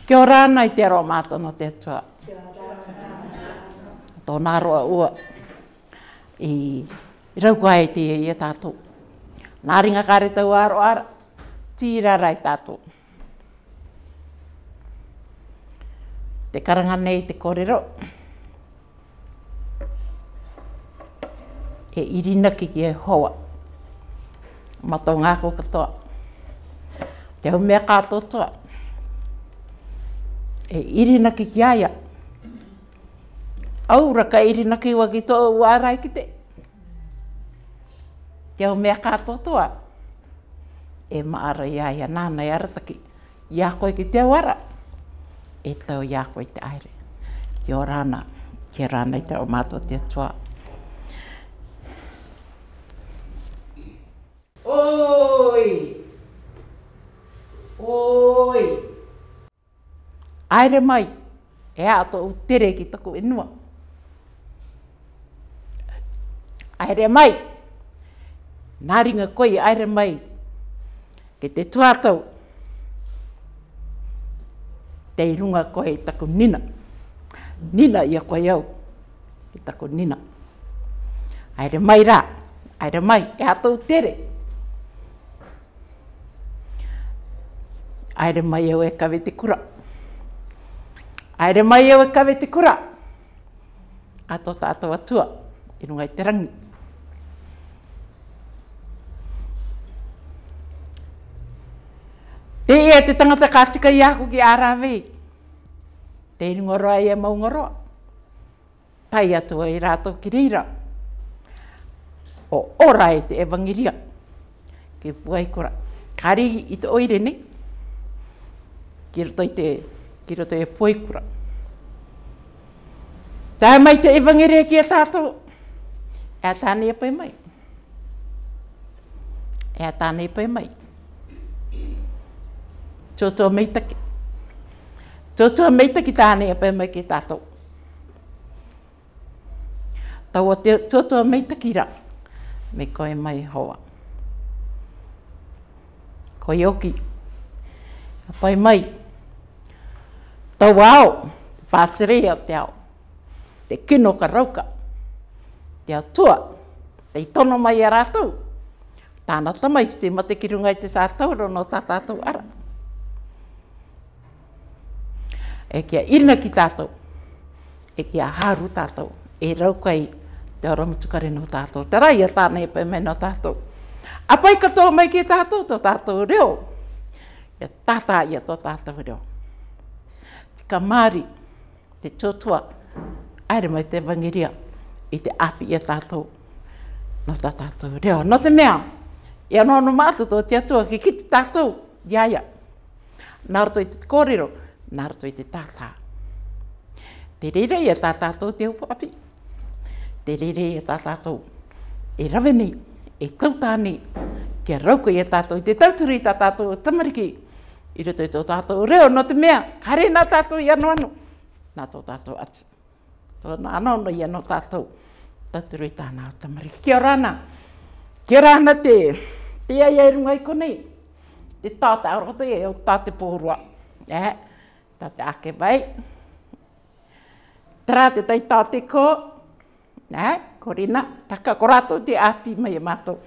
Kia ora ana I te aroa mātono te atua. Tōna roa ua I rauka e te e tātou. Nā ringa kare tau aro ara, tīrara I tātou. Te karanga nei te kōrero. E irinaki ki e hoa. Matau ngāko katoa. Te hau mea kātou toa. E irinaki ki aia. Aura ka irinaki wa ki Tōʻou ārai ki te. Te hau mea kātou toa. E maara I aia nāna I arataki. Ia koe ki te awara. E tau ia koe te aere. Ki o rāna. Ki rāna I te o mātou te atua. Oi! Oi! Aere mai, e ato o tere ki taku inua. Aere mai, nā ringa koe aere mai, ke te tuatau. Te irunga koe I taku nina. Nina ia koe au, ki taku nina. Aere mai rā, aere mai, e ato o tere. Aere mai au e kawe te kura. Aere mai au e kawe te kura. Ato tātou atua, I runga I te rangi. Te ea te tangata ka tika I aku ki ārawei. Te ngoroa I e maungoroa. Tai atua I rātou ki reira. O ora e te evangeria. Ke puai kura. Kari I te oire nei. Ki roto I puai kura. Tā mai te evangeria ki a tātou. E a tāne e pai mai. E a tāne e pai mai. Tōtua meitaki. Tōtua meitaki tāne e pai mai ki tātou. Taua te tōtua meitaki ra. Me koe mai hoa. Koe oki. A pai mai. Tau ao. Pāserea te ao. Te kino ka rauka. Te atua. Te tono mai a rātou. Tāna tamai te mate ki runga I te sātauro no tā tātou ara. E kia irina ki tātou. E kia haru tātou. E rauka I te oramutukare no tātou. Te rai a tāna e pai mai no tātou. A pai katoa mai ki tātou, tō tātou reo. E tātā ia tō tātou reo. Tika Māori, te tōtua, aere mai te evangeria, I te api ia tātou, no tā tātou reo. No te mea, I anono mātu tō te atua, ki kiti tātou, iaia. Nā roto I te kōrero, nā roto I te tātā. Te rere ia tā tātou te upo api. Te rere ia tā tātou, e rawe nei, e tautā nei, kia rauko ia tātou, I te tauturi tā tātou tamariki, I roto I tō tātou reo, no te mea, kare nā tātou I ano, nā tō tātou atu. Tō nā anono I ano tātou, tauturi tāna o tamariki. Kia rāna, kia rāna te ai runga I konei, te tāta arote e o tāte pōrua. Tāte ake vai, tērā te tai tāte ko, korina, taka korato te api mai e mātou.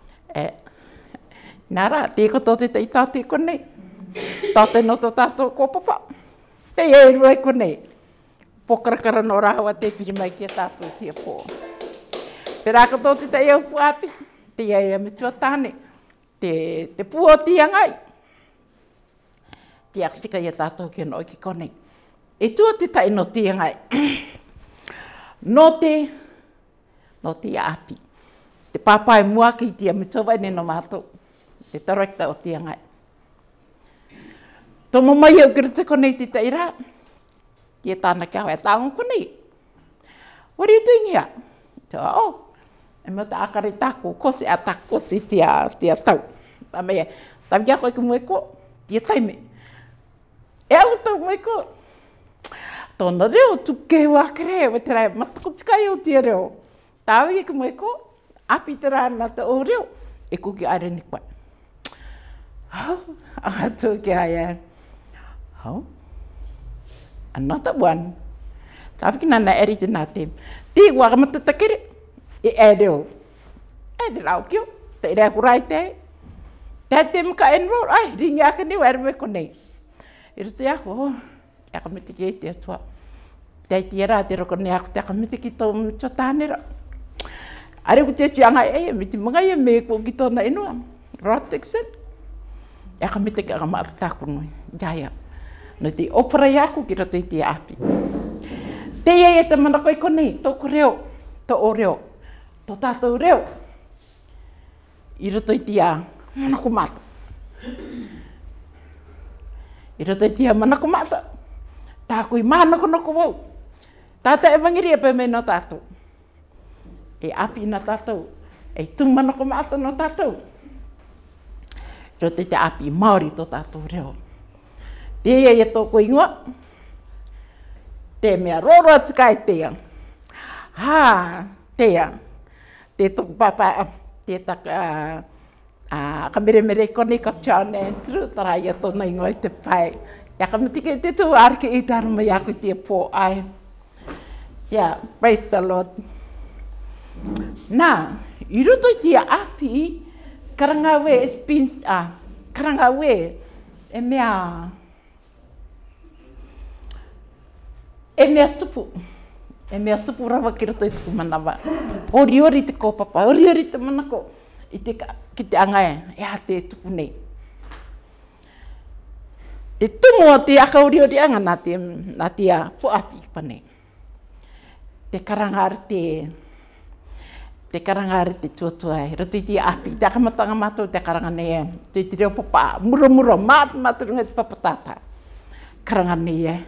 Nara, te koto te tai tāte konei, tāte no tō tātou kōpapa, te ai rua I konei, pokarakara no rāua te piri mai ki a tātou tia pō. Pērā koto te tai au puapi, te ai amitua tāne, te pua o tiangai. Te aktika I a tātou ki anoi ki konei. E tua te tai no tiangai. No te api. Te pāpai mua ki te amitua ne no mātou. Te tarakta o tiangai. Tomo mai au kira te konei te tai rā. Ki e tāna kia hoi a tāngu konei. What are you doing here? Tōʻou. E mea ta akare tāko kose a tāko si tia tau. Tā mea, tā mea koe ki mue ko, tia taime. E au tau mue ko. Tōna reo, tuke ua kere, wa te rai, matako tikai o tia reo. Tāwe ki mue ko, api te rāna te o reo, e kuki Airani koe. Hau, atu ki aia. Hau, Another one. Tawhiki nana eri te nā te. Te wakamata takere. E reo. E rao kio. Te rea kurai te. Te te muka enroll. Ai, ringi aka ni wera me konei. I roto ako, e aka miti ki e te atua. Te ai rā te roko ne ako te aka miti ki tō mito tānera. Are ku te tianga e miti mga e me ko ki tōna inua. Roteksen. E aka miti ki aka maara tākunu. Jaya. No te opera i aku ki roto i te api. Te iei e te manako i konei, tōku reo, tō reo, tō tātou reo. I roto i te manako mata. I roto i te manako mata. Tāku i mānako noko wau. Tātou e wangiri e pe me no tātou. E api na tātou. E tū manako mata no tātou. I roto i te api Māori tō tātou reo. Te iei e tōku ingoa. Te mea roro atu kai tea. Tea. Te tōku papa, te taka, ka mere mere kone ka John Andrew, tara ia tōna ingoa i te pai. Ia ka mitike te tū arke i te arama i aku te pō ai. Yeah, praise the Lord. Nā, i roto i te api, karangawe karangawe e mea tupu. E mea tupu rawa ki roto i tuku manawa. Ori ori te kōpapa, ori ori te manako. Ki te angai, e a te tupu nei. Te tumu o te aka ori ori anga nā te puapi panei. Te karangare te tuatua e. Roto i te api, te akamatanga mātou te karanga nei e. Te reo papa, muro muro, mātu runga te whapatata. Karanga nei e.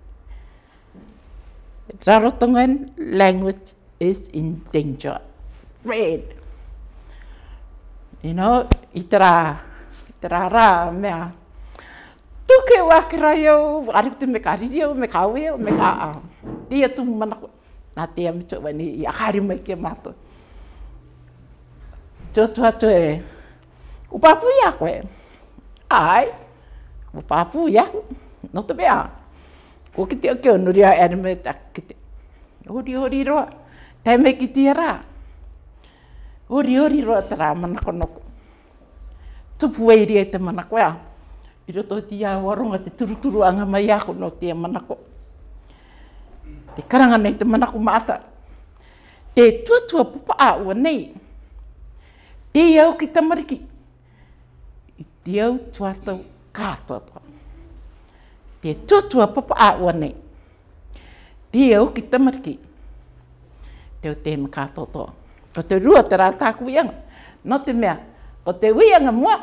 Rarotongan language is in danger. Red. You know, i te rā mea. Tuke wakirai au, arikute me ka riri au, me ka aue au, me ka tia tumu manako. Nā tea mitu wani i akari mai ke mātou. Tōtu atu e, upapu i ako e. Ai, upapu i ako. No te mea. Ko ki te o keo nuri a ere me ki te. Ori roa. Tai me ki te rā. Ori roa te rā manako noko. Tupu eiri e te manako ea. I roto ti a waronga te turuturu anga mai ako no te manako. Te karanga nei te manako mata. Te tuatua papa a ua nei. Te au ki tamariki. I te au tuatau kātoatoa. Te tuatua papa a ua nei. Te au ki tamariki. Te au te kātoatoa. Ko te rua te rā tāku ianga. No te mea. Ko te uianga mua.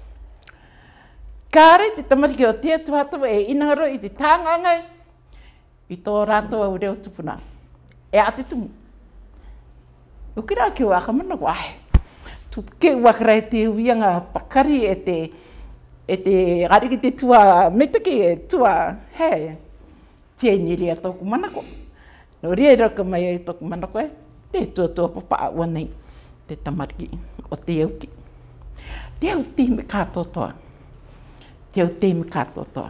Kāre te tamariki o te tuatau e inangaro i te tāngangai. I tō rātou au reo tupuna. E a te tumu. Ukira ki waka mana ko ai. Ke wakara e te uianga pakari e te ariki te tua metaki e tua hei. Tieni rea tōku manako. No rea raka mai e tōku manako e. Te tuatua papa a ua nei. Te tamariki o te auki. Te au te me kātotoa. Te au te me kātotoa.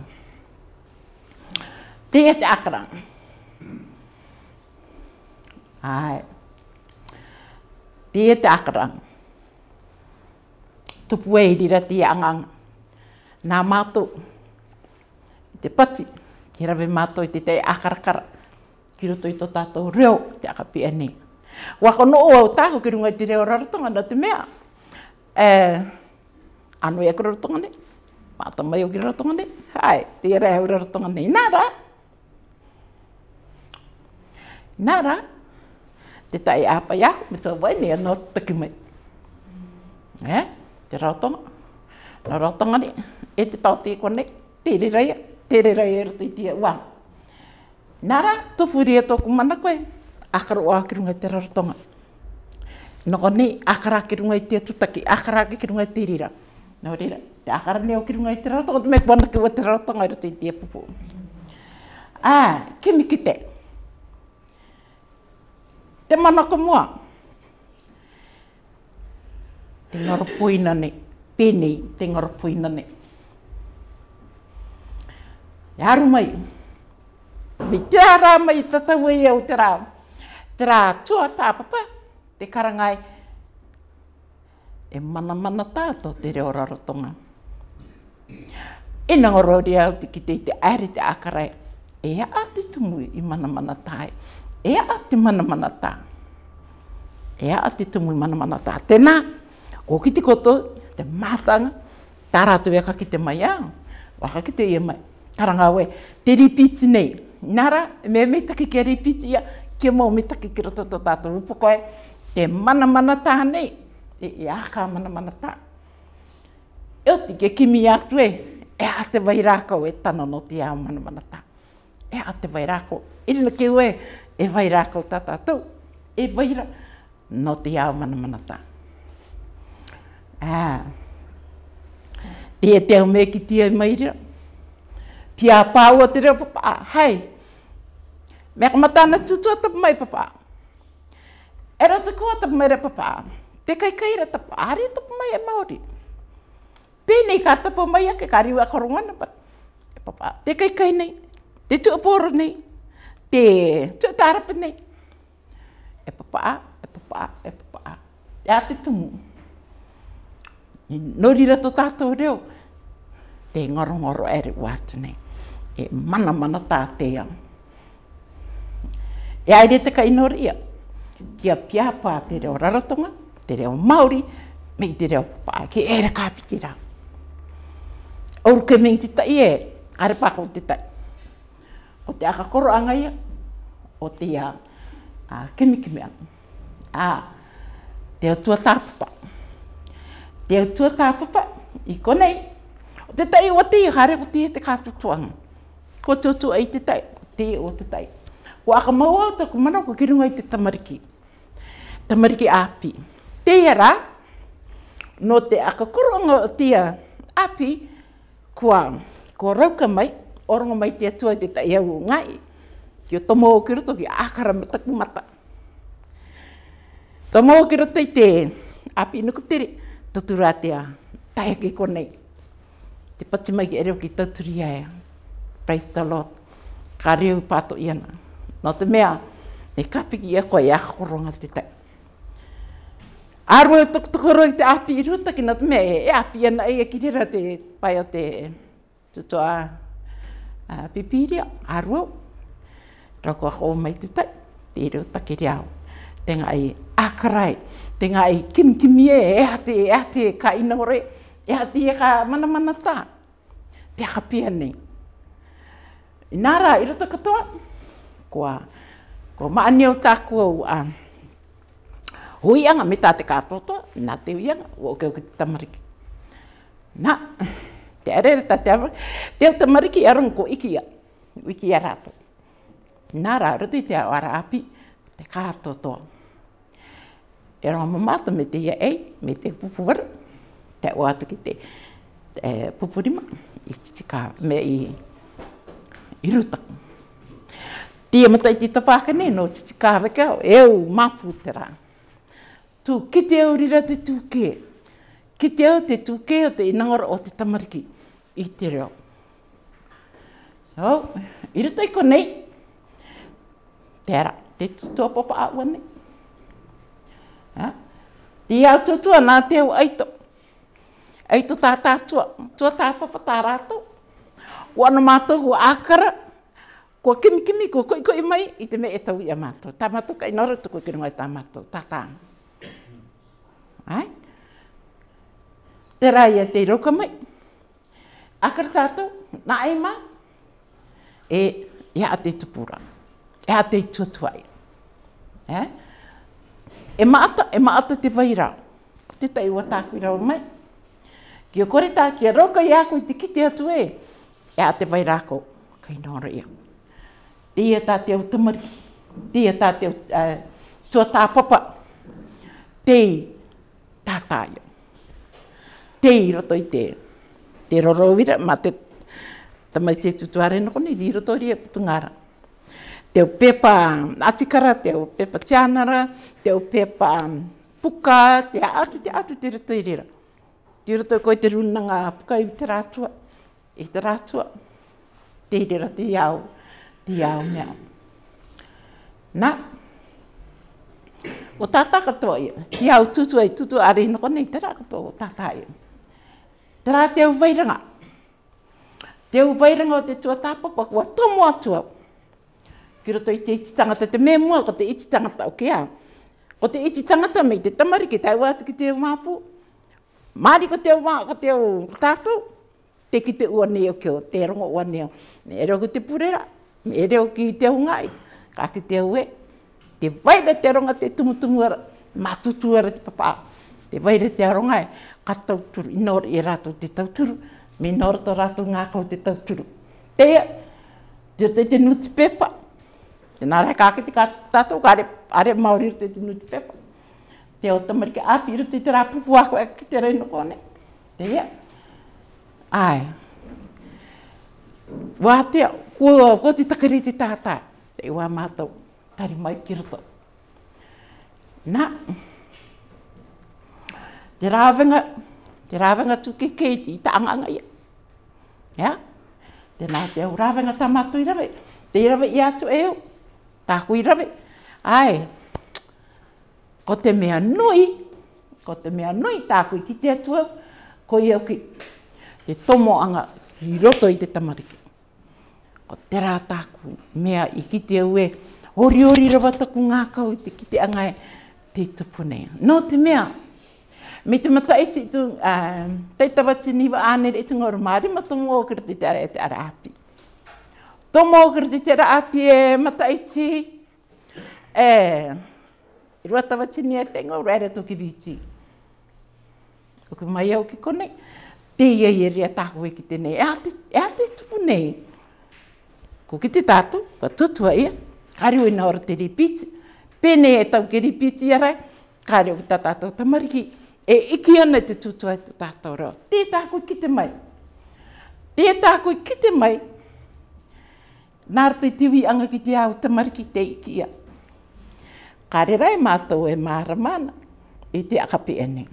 Te e te akarang. Ai. Te e te akarang. Tupu e rira te angang. Nā mātou. I te pati. Ki rawe mātou i te akarakara. Ki roto i tō tātou reo te akapia nei. Waka no o au tāko ki runga i te reo Rarotonga no te mea. Anu e ka Rarotonga nei. Māta mai o ki Rarotonga nei. Hai, te reo Rarotonga nei. Nara, te tai apa ia, me tō wai nea no taki mai. Te Rarotonga. Rarotonga ni, e te tau te kone, tere rai e roto i te wang. Nara, tuwhuri e tōku mana koe, akaro o aki runga i te Rarotonga. Noko ni, akara ki runga i te tutaki, akara ki runga i te rira. Nō rira, te akara neo ki runga i te Rarotonga, te me kwana ki wa te Rarotonga i roto i te pupu. Kimi ki te. Te manako mua. Te ngaro poina ne. Penei, te ngaro poina ne. E aru mai. mi te rā mai tatau e au te rā. Te rā tua tāpapa, te karangai. E mana tātou te reo Rarotonga. E ngoro rea au te ki te aere te akarai. E a te tumu I mana tāe. E a te mana tā. E a te tumu I mana tā. Tēnā, ko ki te koto, te mātanga, tā rātou e ka ki te mai au. Waka ki te ia mai. Karanga we, te ripiti nei. Nara, me taki ke ripiti ia, ke mau me taki ki roto tō tātou upukoe. Te mana tā nei. E aka mana tā. E o te ke kimi atu e a te wairākau e tana no te au mana tā. E a te wairākau. Irina ke ue, e wairākau tā tātou. E waira no te au mana tā. Te au me ki tia maira. Pia pāu o te reo papa. Hei, mea ka matana tutua tapu mai papa. E roto kua tapu mai re papa. Te kaira tapu, ari tapu mai e Māori. Pēnei ka tapu mai ake, ka riwa korongana, e papa. Te kai nei, te tuaporo nei, te tuatarapa nei. E papa. E a te tumu. Nori rato tātou reo, te ngoro ere wātu nei. E mana tā te au. E aere te kainoria, kia piapā te reo Rarotonga, te reo Māori, me te reo papa, ki ere kāpiti rā. Oru ke mei te tai kare pāko te tai. O te akakoro angaia, o te kimikimi anga. Te o tua tāpapa. Te o tua tāpapa, I konei. O te tai o te hare o te kātutuanga. Ko tūtu ai te tai, te o te tai. Ko aka maua o taku mana, ko kirunga I te tamariki. Tamariki api. Te rā, no te akakoronga o te api, ko rauka mai, orongo mai te atua te tai au ngai. Ki o tomo o ki roto ki ākara me taku mata. Tomo o ki roto I te api nukutere, tatura te tai ki konei. Te pati mai ki ereo ki tauturi aia. Praise the Lord. Ka reu pāto iana. No te mea, ne kapiki ia koe akakoronga te tai. Arua tokoro I te api I ruta ki no te mea, e api ana ia ki rera te pai o te tutoa pipiria, arua. Rako ako mai te tai, te ruta ki reau. Te ngai akarai, te ngai kimikimi e te ka inore, e hati e ka mana tā. Te akapia nei. Inara, I ruta katoa, ko maani au tāku au huianga me tā te kātotoa, nā te huianga, o ke te tamariki. Nā, te arere tā te awa, te au tamariki arong ko iki a rātou. Nā rā, ruti te au ara api, te kātotoa. E rā mamata me te ia me te pupuwara, te au atu ki te pupurima, I titika me I ruta. Tia matai ti tawhakane no titika wekau, mapu te rā. Tu kite au rira te tūke. Kite au te tūke o te inangara o te tamariki I te reo. So, I ruta I konei, tērā, te tutua papa aua nei. Ti au tutua nā te au aito. Aito tā tātua, tua tā papa tā rātou. Ko ana mātou ko ākara, ko kimikimi, ko koi mai, I te me e tau I a mātou. Tā mātou ka inora tuku ki rungai tā mātou, tā tāng. Ai? Te rāia te roka mai. Akara tātou, nā e mā, e a te tupura, e a te tuatuai. E maata te wairā, te tai ua tāku I rau mai. Ki o kore tā, ki a roka I ako I te kite atu e a te wairāko, kai nora ia. Tia tā te au tamari, tia tā te au tua tā papa, tei tātāia. Tei roto I te rorowira, ma te tamai te tutuare no kone, I roto ria putungara. Te au pepa atikara, te au pepa tianara, te au pepa puka, te atu te roto I rira. Te roto koe te runanga puka I te rātua, te rira te iau, Ti au mea. Nā, o tātā katoa ia, ti au tutu ai tutu are ino konei, tera katoa o tātā ia. Tera te au vairanga. Te au vairanga o te tua tāpapa, kua tomo atua. Ki roto i te iti tangata, te mea mua ko te iti tangata o kia. Ko te iti tangata mei te tamari ki tau atu ki te au māpu. Māori ko te au mā, ko te au tātou. Te ki te ua neo kio, te rongo ua neo. Me ere o ki te purera, me ere o ki te au ngai. Ka ki te au e. Te vaira te ronga te tumutumu ara, mātutu ara te papa. Te vaira te aronga e, ka tauturu, inora i rātou te tauturu. Me inora to rātou ngākau te tauturu. Teia, te nuti pepa. Te nārai kākiti kā tātou, ka are Māori te nuti pepa. Te o tamariki āpi iro te rāpupu ako e ki te reino kone. Teia. Ai. Wā te, ko te takari te tātā. Te wā mātou, tari mai ki roto. Nā. Te rāwenga tuke keiti i ta anganga ia. Ia. Te nā te au rāwenga tā mātou i rawe. Te i rawe i atu eo. Tāku i rawe. Ai. Ko te mea nui tāku i ki te atua, ko i au ki te tomo anga i roto i te tamariki. Ko te rā tāku mea i ki te au e, ori rawa taku ngākau i te ki te anga e te tupunea. No te mea, me te mataiti tu, te tawati niwa ānere i tunga ora Māori, ma tomo o kira te ara api. Tomo o kira te ara api e mataiti, i rua tawati ni e tengo, rere toki viti. O ke mai au ki kone, te iei e rea tāku e ki te nei, e a te tupu nei. Ko ki te tātou, ka tutua ia, kāre oi nā ora te ripiti, pēne e tau ke ripiti arai, kāre o ki tā tātou tamariki, e iki ana te tutua e te tātou rao. Te tāku ki te mai. Te tāku ki te mai, nāra te tiwi anga ki te au tamariki te iki ia. Kāre rai mātou e māramana, e te akapi ene.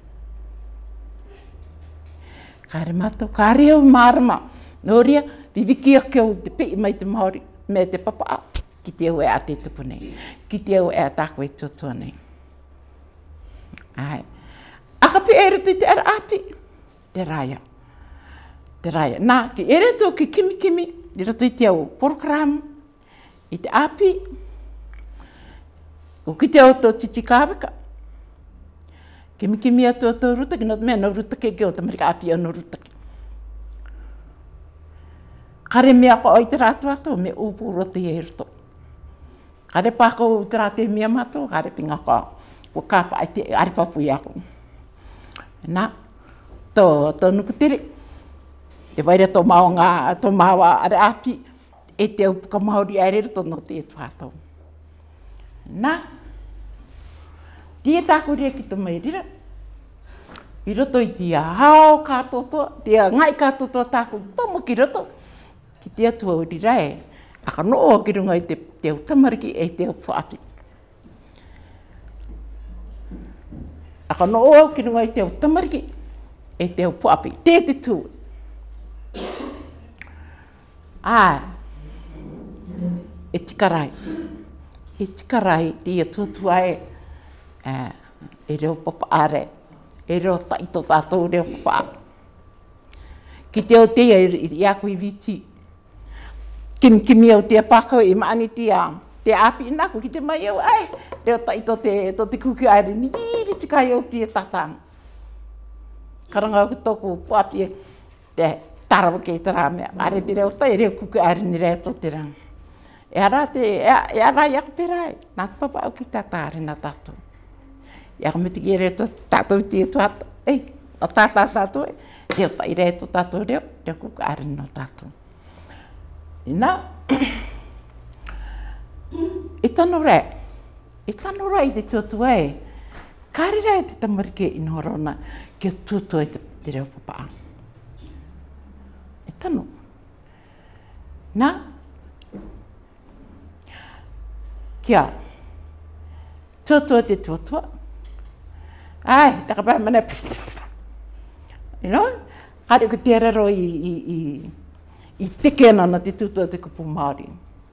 Kāre mātou, kāre au mārama, nō ria, viviki ake au te pei mai te Māori, me te papa, ki te au e a te tupu nei, ki te au e a tāku e tuatua nei. Ai. Akapi e rutu i te ara api, te raya. Te raya. Nā, ki ere tō ki kimi, i rutu i te au program, i te api, o ki te au tō titi kāweka. Kimi atu o tō rutaki, no mea no rutaki e o tamarika api o no rutaki. Kare mea ko oi te rātu ato, me upu roti e ruto. Kare pāko o te rāte mea mato, kare pinga ko kāpa ai te aripapui ako. Nā, tō nukutere, te waira tō maonga, tō mawa are api, e te au puka Māori aere ruto no te etu ato. Nā, tia tāku rea ki te mai rira. I roto i tia hao kātotoa, tia ngai kātotoa tāku tomo ki roto. Ki te atua o rira e, aka noo ki runga i te au tamariki e te au whaapi. Aka noo ki runga i te au tamariki e te au whaapi. Te tū. E tikarai. E tikarai te ia tuatua e reo papa are, e reo taito tātou reo papa. Ki te o te i aku i viti, kimi au te pākau i maani te api inaku, ki te mai au, reo taito te kuki Airani, niri tikai au te tatang. Karanga au ki tōku puapi te tarawa kei te rāmea, are te reo tai, reo kuki Airani reo tō te rang. E ara i ako perai, nā te papa au ki tātāre nā tātou. I ako miti ki reo tātou te tuata, o tātou reo tai reo tō tātou reo kuki Airani nā tātou. Nā, e tano rai i te tuatua e, kāre rai te tamarike i nōrona ki o tuatua i te reo papa. E tano. Nā, kia, tuatua te tuatua. Taka pai mana, you know, kāre ko te raro i teke ana na te tutua te kupu Māori.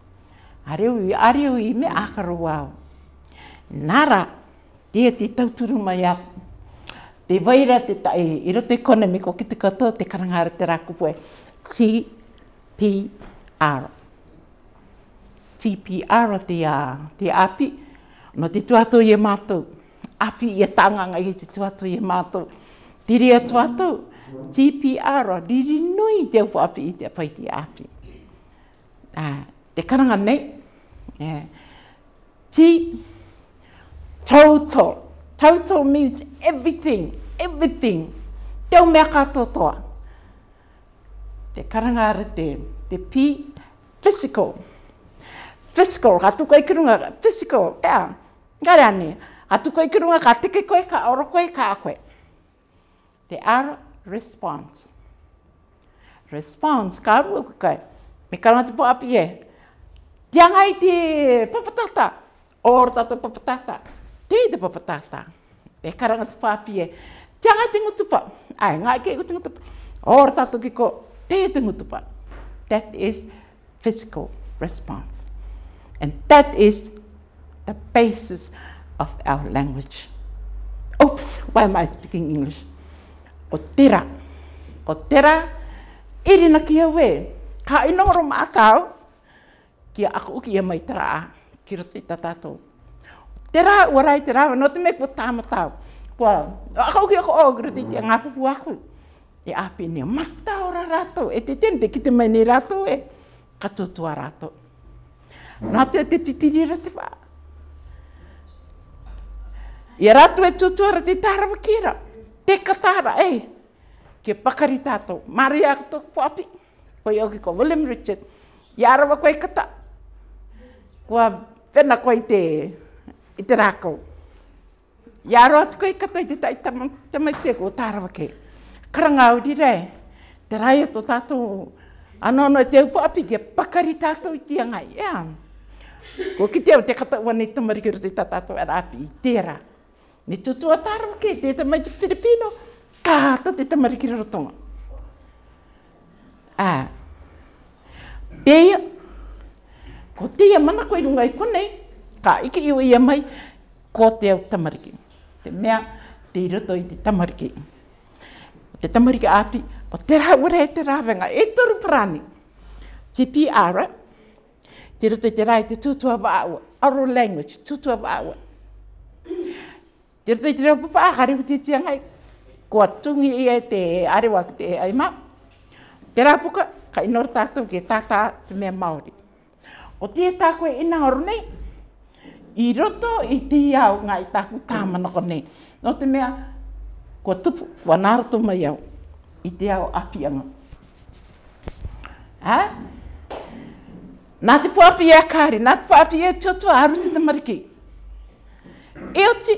areu I me akaro wau. Nara, te tauturu mai aku. Te waira te tae, I roto economy ko ki te katoa te karangara te rakupoe. TPR. TPR te api, no te tuatou I mātou. Api I tanganga I te tuatou I mātou. Te rea tuatou, TPR, riri nui te upo api I te whai te api. Te karanga nei, Total. Total means everything. Teo mea katoa. Te karanga ara te P, physical. Physical, ka tuko I kirunga, physical, Ngare ane, ka tuko I kirunga, ka teke koe, ka oro koe, ka koe. Te R, response. Response, ka aru kai. Me karanga te po api Tiangai te papatata. Oro tato papatata. Te papatata. Te karanga te pāpie. Tiangai te ngutupa. Ai, ngai ke te ngutupa. Ora tato ki ko te ngutupa. That is physical response. And that is the basis of our language. Oops, why am I speaking English? O tera. O tera, irina ki awe. Ka inoro maakau, ki ako uki e mai tera ki roto I tātou. Tera warai te rawa, no te me kua tāmatau. Kua, ako ki ako o, kiro te te ngapupu aku. E api ni mata ora rato, e te tene, ki te mai ni rato katotua rato. Nā te titirira te wā. I rato tutuara te tārawa kira, te katara, ke pakari tātou. Mari ako tōku puapi, koe oki ko William Richard, I arawa koe kata. Kua pena koe I te rākau. I aro atu koe kata I te tai tamaitia ko tārawa ke. Karanga uri rei, te rai ato tātou anono te upo api ke pakari tātou I tiangai. Ko ki te au te kata ua nei tamariki roto I tātou ara api I tērā. Ne tutua tārawa ke, te tamaiti Filipino, kāta te tamariki Rarotonga. Teia, ko teia mana koe runga I konei, ka iki iwa ia mai, ko te au tamariki. Te mea, te roto I te tamariki. Te tamariki api, o te rāwara te rāwenga, toru parani. Te PR, te roto I te rai, te tutua wāua, oral language, tutua wāua. Te roto I te reo papa, hariwa te tiangai, ko tungi ia te arewa te aima. Te rāpuka, ka inora tātou ke tātā te mea Māori. O te tā koe ina oro nei, I roto I te iau ngā I tāku tāmanako nei. No te mea, kua tupu, kua nāroto mai au, I te au apianga. Nā te puapi kāri, nā te puapi tuatua aru te tamariki. E oti,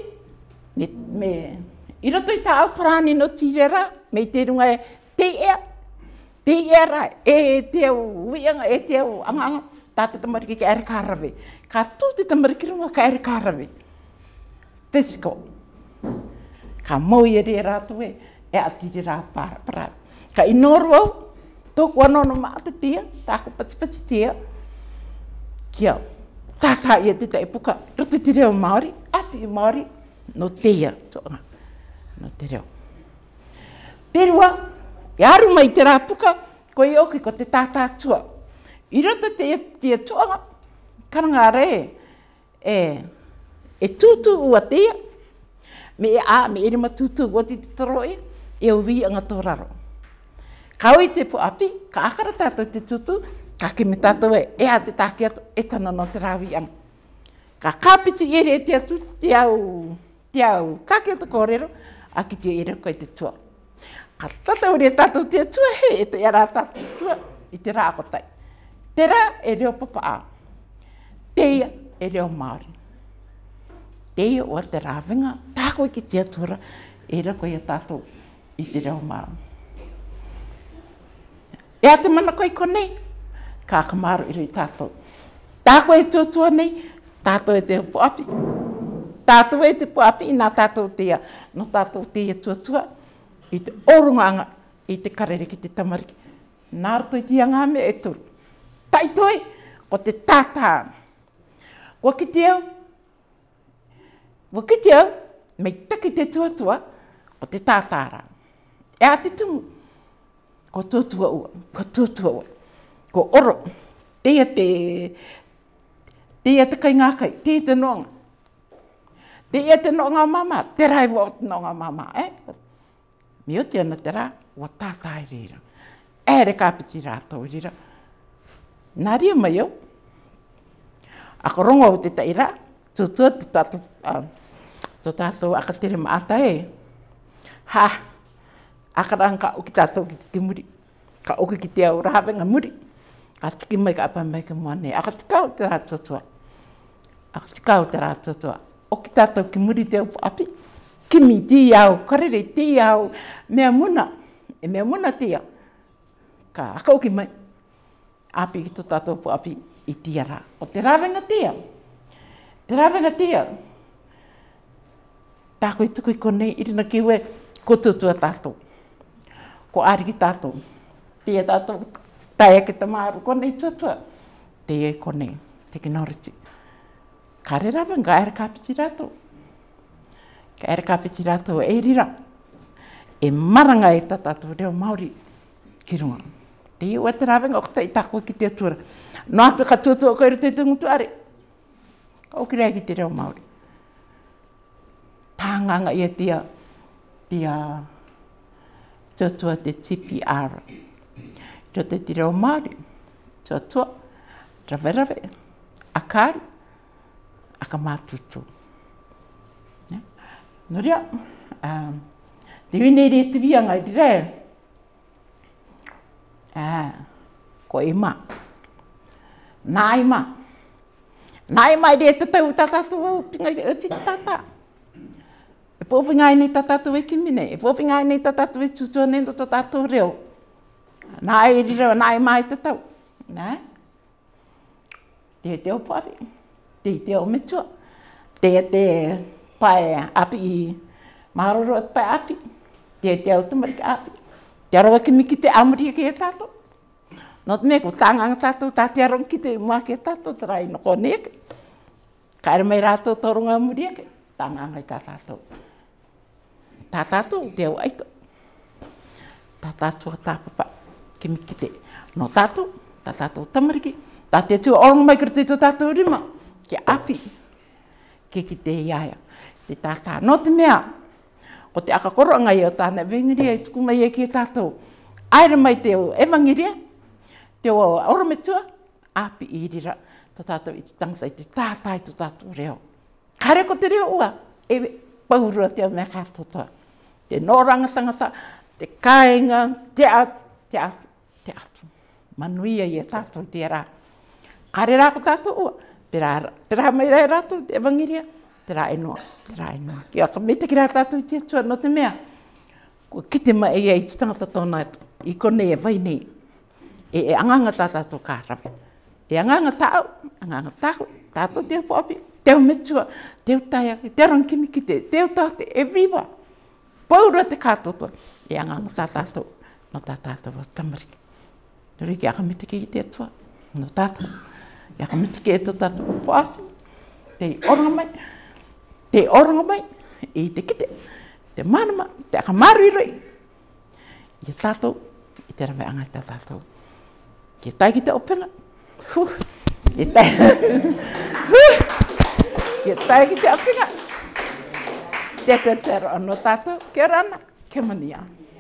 I roto I tā au parani no tirera, me te runga te ea, te era, te au uianga, te au anganga, tā te tamariki ka ere kārawe. Ka tū te tamariki runga ka ere kārawe. Physical. Ka maui e re rātou atiri rā para. Ka inoru au, tōku anono māta tia, tāko pati tia, kia tātā ia te tai puka, roto te reo Māori, ati Māori, no tia, tōna, no te reo. Perua, I aru mai te rā puka, ko I oki ko te tātā tua. I roto te tuanga, karanga re, tūtu ua tia, me erima tūtu ua te toroi, uwi anga tō raro. Ka oi te pu api, ka akara tātou te tūtu, ka ke me tātou a te tāke atu, tana no te rāwi anga. Ka kāpiti ere te atu, te au kāke atu kōrero, a ki te ere koe te tua. Ka tātou rea tātou te tua he, te ara tātou tua, I te rākotai. Te rā e reo papa a. Teia e reo Māori. Teia o te rāwinga, tākoi ki te atura, e ra koe a tātou I te reo Māori. E a te mana koe konei, ka kamaru I rei tātou. Tākoi e tuatua nei, tātou e te puapi. Tātou e te puapi I nā tātou teia. No tātou teia tuatua, I te orunganga, I te karere ki te tamariki. Nā roto I te anga me e turu. Tai toi, ko te tātā, Wa ki te au. Wa ki te au, mei taki te tuatua o te tātara. E a te tungu. Ko tuatua ua, ko tuatua ua. Ko oro, teia te kai ngā kai, teia te noanga. Teia te noanga mama, te rai wa o te noanga mama, Mi o te ana te rā, wa tātai rira. Ere kāpiti rātou rira. Nā ria mai au. Ako rongo o te taira, tutua te tātou aka tere maata Ha, aka ranga o ki tātou ki te muri. Ka oki ki te au rahawenga muri. A tiki mai ka apa mai ka moane. Aka tikau te rā tuatua. Aka tikau te rā tuatua. O ki tātou ki muri te upu api. Kimi ti au, karere ti au, mea muna. E mea muna ti au. Ka aka oki mai. Api ki tō tātou upu api i ti ara. O te rawenga ti au. Te rawenga ti au. Tāko i tuku i konei, irina ki ue, ko tuatua tātou. Ko ari ki tātou. Tia tātou, taia ki ta māru konei tuatua. Tia i konei, technology. Ka re rawenga, ka ere kāpiti rātou. Ka ere kāpiti rātou e rira. E maranga e ta tātou reo Māori ki runga. Tia ua te rawenga, o kata i tāko ki te atura. No ape ka tuatua koe te tungutu are. Ka oki rea ki te reo Māori. Tānganga ia tia tuatua te TPR. Rio te reo Māori. Tuatua, rawe, akari, aka mātutu. No rea, te wine rea te wianga i rea. Ko e mā. Nā i mā. Nā i mā i rea te tau tātātu au pinga i uti tātā. E pōwhingai nei tātātu e kimine. E pōwhingai nei tātātu e tutua nendo tō tātou reo. Nā i rira, nā i mā i te tau. Nā? Te o pāwi. Te o metua. Te pai api i maroro at pai api. Te o tumarika api. Te arawa ki miki te amuria ki e tātou. No te mea ko tānganga tātou, tāte arong ki te mua ki e tātou, te rai no kone eke. Ka ere mai rātou toronga amuria ke, tānganga i tātou. Tā tātou, te au aito. Tā tātou tāpapa, ki miki te no tātou, tā tātou tamariki. Tā te tua orong mai kira te tō tātou rima, ki api, ki te iaia, te tātā. No te mea, o te akakoronga i o tāna vengiria i tuku mai e ki e tātou. Aira mai te o evangiria, te o orometua, api i rira, tō tātou i te tangata i te tātai tō tātou reo. Kare ko te reo ua, e paurua te o mea kātotoa. Te nōranga tangata, te kāinga, te atu. Manuia i e tātou te rā. Kare rā ko tātou ua, pera mai rai rātou, te evangiria, te rā enoa. Ki aka mete ki rā tātou i te atua, no te mea, ko kite mai e i te tangata tōna i konei e vai nei. E anganga tātou kārawe. E anganga tāu, anganga tāhu, tātou te upoapi, te umetua, te utaiaki, te rangkimi ki te utate, e viva. Paura te kātoto, e anganga tātou, no tātou o tamariki. Nuri ki aka mite ki te atua, no tātou. E aka mite ki e tō tātou upoapi, te oronga mai, i te kite, te manama, te aka mariroi. I tātou, i te rawe anga i tātou. Ki tai ki te openga. Ki tai ki te openga. Te te tero anō tātou, kia rana, kia mania.